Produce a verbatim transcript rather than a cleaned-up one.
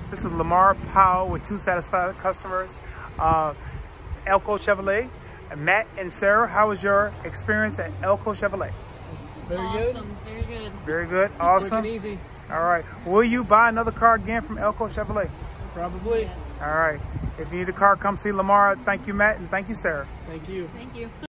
This is Lamarr Powell with two satisfied customers. Uh, Elco Chevrolet. Matt and Sarah, how was your experience at Elco Chevrolet? Very Awesome. good. Very good. Very good. Awesome. Quick and easy. All right. Will you buy another car again from Elco Chevrolet? Probably. Yes. All right. If you need a car, come see Lamarr. Thank you, Matt, and thank you, Sarah. Thank you. Thank you.